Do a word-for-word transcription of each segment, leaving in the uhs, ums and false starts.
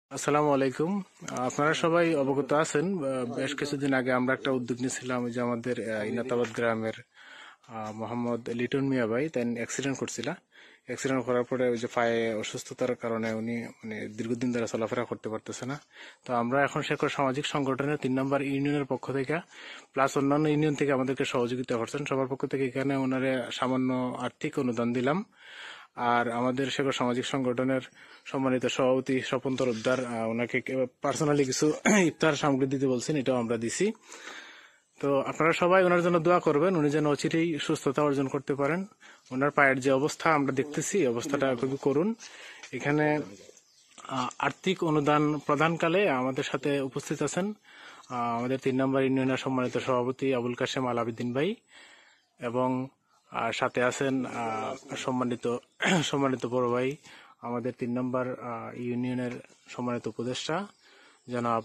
আসসালামু আলাইকুম। আপনারা সবাই অবগত আছেন, বেশ কিছুদিন আগে আমরা একটা উদ্যোগ নিয়েছিলাম যে আমাদের ইনাতাবাদ গ্রামের মোহাম্মদ লিটন মিয়া ভাই তাই অ্যাক্সিডেন্ট করছিল। অ্যাক্সিডেন্ট করার পরে ওই যে পায়ে অসুস্থতার কারণে উনি মানে দীর্ঘদিন ধরে চলাফেরা করতে পারতেছে না। তো আমরা এখন শেখর সামাজিক সংগঠনের তিন নম্বর ইউনিয়নের পক্ষ থেকে প্লাস অন্যান্য ইউনিয়ন থেকে আমাদেরকে সহযোগিতা করছেন। সবার পক্ষ থেকে এখানে ওনারে সামান্য আর্থিক অনুদান দিলাম। আর আমাদের শেখর সামাজিক সংগঠনের সম্মানিত সভাপতি স্বপন তরফদার ওনাকে পার্সোনালি কিছু ইফতার সামগ্রী দিতে বলছেন, এটাও আমরা দিছি। তো আপনারা সবাই ওনার জন্য দোয়া করবেন, উনি যেন অচিরেই সুস্থতা অর্জন করতে পারেন। ওনার পায়ের যে অবস্থা আমরা দেখতেছি, অবস্থাটা খুবই করুণ। এখানে আর্থিক অনুদান প্রদানকালে আমাদের সাথে উপস্থিত আছেন আমাদের তিন নম্বর ইউনিয়নের সম্মানিত সভাপতি আবুল কাশেম আল আবিদিন ভাই, এবং আর সাথে আছেন সম্মানিত সম্মানিত বড় ভাই আমাদের তিন নম্বর ইউনিয়নের সম্মানিত উপদেষ্টা জনাব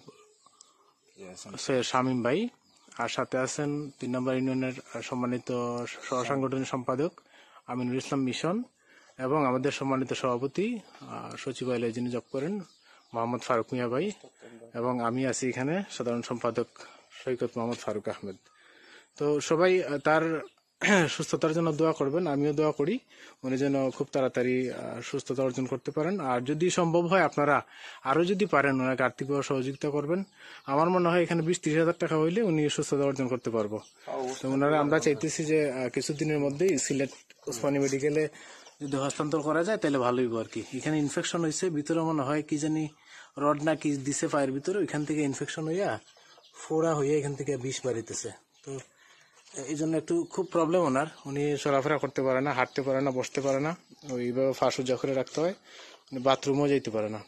সৈয়দ শামীম ভাই, আর সাথে আছেন তিন নম্বর ইউনিয়নের সম্মানিত সহসাংগঠনিক সম্পাদক আমিনুল ইসলাম মিশন, এবং আমাদের সম্মানিত সভাপতি সচিবালয়ে যিনি জব করেন মোহাম্মদ ফারুক মিয়া ভাই, এবং আমি আছি এখানে সাধারণ সম্পাদক সৈকত মোহাম্মদ ফারুক আহমেদ। তো সবাই তার সুস্থতার জন্য দোয়া করবেন, আমিও দোয়া করি উনি যেন খুব তাড়াতাড়ি সুস্থতা অর্জন করতে পারেন। আর যদি সম্ভব হয় আপনারা আরো যদি পারেন ওনাকে আর্থিকভাবে সহযোগিতা করবেন। আমার মনে হয় এখানে বিশ ত্রিশ হাজার টাকা হইলে উনি সুস্থতা অর্জন করতে পারবো। তো ওনারা আমরা চাইতেছি যে কিছুদিনের মধ্যেই সিলেট ওসমানী মেডিকেলে যদি হস্তান্তর করা যায় তাহলে ভালোই আর কি। এখানে ইনফেকশন হয়েছে ভিতরে, মনে হয় কি জানি রড না কি দিছে পায়ের ভিতরে, ওইখান থেকে ইনফেকশন হইয়া ফোড়া হইয়া এখান থেকে বিষ বাড়িতেছে। তো এই জন্য একটু খুব প্রবলেম ওনার, উনি চলাফেরা করতে পারে না, হাঁটতে পারে না, বসতে পারে না, ওইভাবে ফাঁস উজা করে রাখতে হয়, বাথরুমও যাইতে পারে না।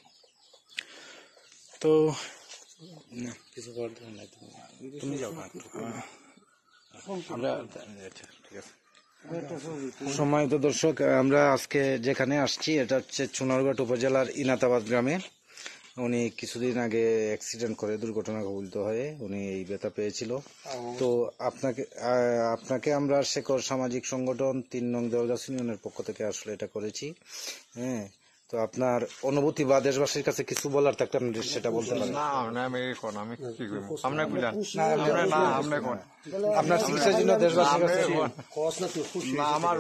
তো কিছু তুমি যাও আমরা ঠিক আছে। সম্মানিত দর্শক, আমরা আজকে যেখানে আসছি এটা হচ্ছে চুনারঘাট উপজেলার ইনাতাবাদ গ্রামে। উনি কিছুদিন আগে অ্যাক্সিডেন্ট করে দুর্ঘটনা কবলিত হয়ে উনি এই ব্যথা পেয়েছিল। তো আপনাকে আপনাকে আমরা শেখর সামাজিক সংগঠন তিন নং দেওদাস ইউনিয়নের পক্ষ থেকে আসলে এটা করেছি। হ্যাঁ, তো আপনার অনুভূতি বা দেশবাসীর কাছে কিছু বলার থাকলে আপনি সেটা বলতে পারেন। আপনার চিকিৎসার জন্য দেশবাসীর কাছে আমার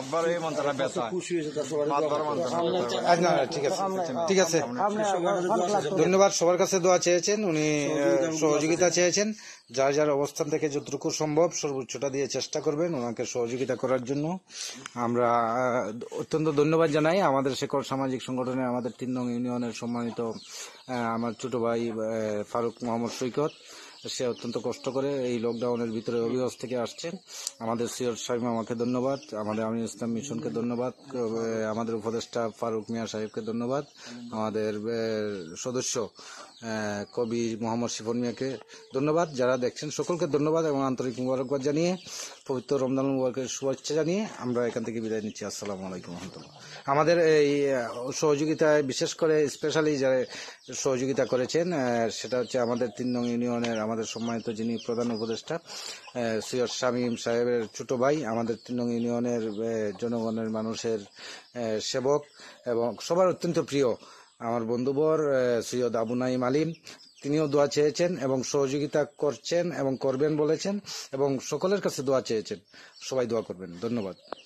ঠিক আছে ঠিক আছে ধন্যবাদ। সবার কাছে দোয়া চেয়েছেন, উনি সহযোগিতা চেয়েছেন। যার যার অবস্থান থেকে যতটুকু সম্ভব সর্বোচ্চটা দিয়ে চেষ্টা করবেন ওনাকে সহযোগিতা করার জন্য। আমরা অত্যন্ত ধন্যবাদ জানাই আমাদের শেখর সামাজিক সংগঠনের আমাদের তিন নং ইউনিয়নের সম্মানিত আমার ছোট ভাই ফারুক মোহাম্মদ সৈকত। সে অত্যন্ত কষ্ট করে এই লকডাউনের ভিতরে অভিবাস থেকে আসছেন। আমাদের সৈয়দ শামীম আমাকে ধন্যবাদ, আমাদের আমিনুল ইসলাম মিশনকে ধন্যবাদ, আমাদের উপদেষ্টা ফারুক মিয়া সাহেবকে ধন্যবাদ, আমাদের সদস্য কবি মোহাম্মদ শিফন মিয়াকে ধন্যবাদ। যারা দেখছেন সকলকে ধন্যবাদ এবং আন্তরিক মুবারকবাদ জানিয়ে পবিত্র রমজান মুবারকের শুভেচ্ছা জানিয়ে আমরা এখান থেকে বিদায় নিচ্ছি। আসসালামু আলাইকুম রহমতুল্লাহ। আমাদের এই সহযোগিতায় বিশেষ করে স্পেশালি যারা সহযোগিতা করেছেন সেটা হচ্ছে আমাদের তিন নং ইউনিয়নের আমাদের সম্মানিত যিনি প্রধান উপদেষ্টা সৈয়দ শামীম সাহেবের ছোট ভাই, আমাদের তিন নং ইউনিয়নের জনগণের মানুষের সেবক এবং সবার অত্যন্ত প্রিয় আমার বন্ধুবর সৈয়দ আবু নাইম আলিম। তিনিও দোয়া চেয়েছেন এবং সহযোগিতা করছেন এবং করবেন বলেছেন এবং সকলের কাছে দোয়া চেয়েছেন। সবাই দোয়া করবেন। ধন্যবাদ।